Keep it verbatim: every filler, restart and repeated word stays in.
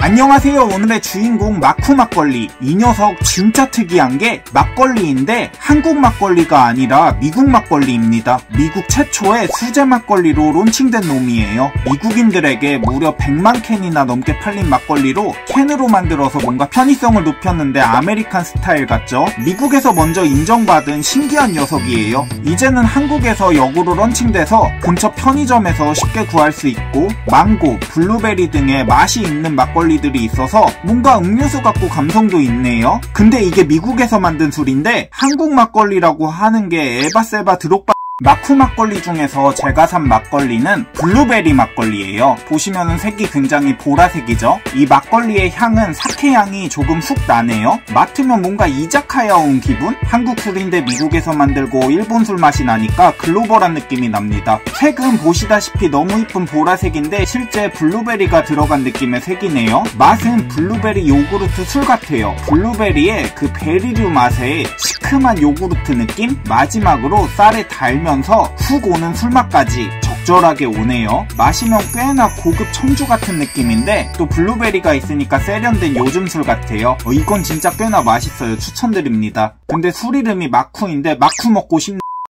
안녕하세요. 오늘의 주인공 마쿠 막걸리. 이 녀석 진짜 특이한 게 막걸리인데 한국 막걸리가 아니라 미국 막걸리입니다. 미국 최초의 수제 막걸리로 론칭된 놈이에요. 미국인들에게 무려 백만 캔이나 넘게 팔린 막걸리로 캔으로 만들어서 뭔가 편의성을 높였는데 아메리칸 스타일 같죠? 미국에서 먼저 인정받은 신기한 녀석이에요. 이제는 한국에서 역으로 런칭돼서 근처 편의점에서 쉽게 구할 수 있고 망고, 블루베리 등의 맛이 있는 막걸리 들이 있어서 뭔가 음료수 같고 감성도 있네요. 근데 이게 미국에서 만든 술인데 한국 막걸리라고 하는 게 에바세바 드록바. 마쿠 막걸리 중에서 제가 산 막걸리는 블루베리 막걸리예요. 보시면은 색이 굉장히 보라색이죠. 이 막걸리의 향은 사케 향이 조금 훅 나네요. 맡으면 뭔가 이자카야 온 기분? 한국 술인데 미국에서 만들고 일본 술 맛이 나니까 글로벌한 느낌이 납니다. 색은 보시다시피 너무 이쁜 보라색인데 실제 블루베리가 들어간 느낌의 색이네요. 맛은 블루베리 요구르트 술 같아요. 블루베리의 그 베리류 맛에 시큼한 요구르트 느낌? 마지막으로 쌀에 달면 훅 오는 술맛까지 적절하게 오네요. 마시면 꽤나 고급 청주 같은 느낌인데 또 블루베리가 있으니까 세련된 요즘 술 같아요. 어, 이건 진짜 꽤나 맛있어요. 추천드립니다. 근데 술 이름이 마쿠인데 마쿠 먹고 싶네.